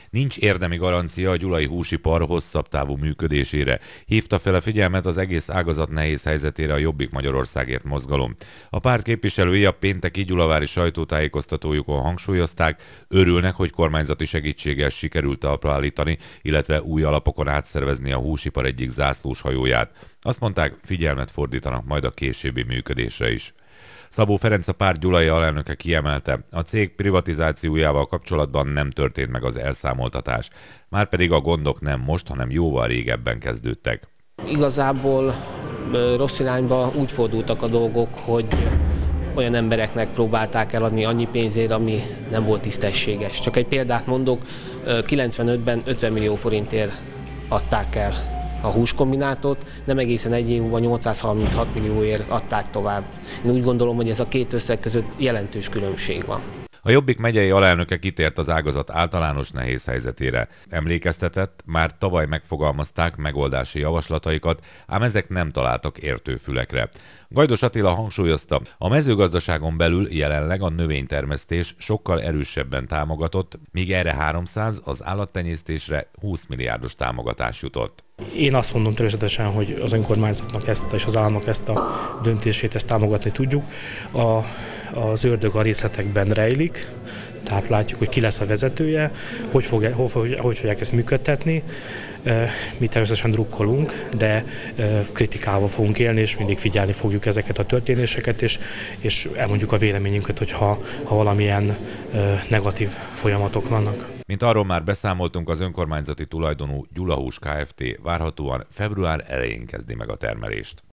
Nincs érdemi garancia a gyulai húsipar hosszabb távú működésére. Hívta fel a figyelmet az egész ágazat nehéz helyzetére a Jobbik Magyarországért mozgalom. A párt képviselői a pénteki gyulavári sajtótájékoztatójukon hangsúlyozták, örülnek, hogy kormányzati segítséggel sikerült talpra állítani, illetve új alapokon átszervezni a húsipar egyik zászlós hajóját. Azt mondták, figyelmet fordítanak majd a későbbi működésre is. Szabó Ferenc, a párt gyulai alelnöke kiemelte, a cég privatizációjával kapcsolatban nem történt meg az elszámoltatás. Márpedig a gondok nem most, hanem jóval régebben kezdődtek. Igazából rossz irányba úgy fordultak a dolgok, hogy olyan embereknek próbálták eladni annyi pénzért, ami nem volt tisztességes. Csak egy példát mondok, 95-ben 50 millió forintért adták el a húskombinátot, nem egészen egy év múlva 836 millióért adták tovább. Én úgy gondolom, hogy ez a két összeg között jelentős különbség van. A Jobbik megyei alelnöke kitért az ágazat általános nehéz helyzetére. Emlékeztetett, már tavaly megfogalmazták megoldási javaslataikat, ám ezek nem találtak értő fülekre. Gajdos Attila hangsúlyozta, a mezőgazdaságon belül jelenleg a növénytermesztés sokkal erősebben támogatott, míg erre 300, az állattenyésztésre 20 milliárdos támogatás jutott. Én azt mondom természetesen, hogy az önkormányzatnak és az államnak ezt a döntését ezt támogatni tudjuk. Az ördög a részletekben rejlik, tehát látjuk, hogy ki lesz a vezetője, hogy fogják ezt működtetni. Mi természetesen drukkolunk, de kritikával fogunk élni, és mindig figyelni fogjuk ezeket a történéseket, és elmondjuk a véleményünket, hogyha valamilyen negatív folyamatok vannak. Mint arról már beszámoltunk, az önkormányzati tulajdonú Gyulahús Kft. Várhatóan február elején kezdi meg a termelést.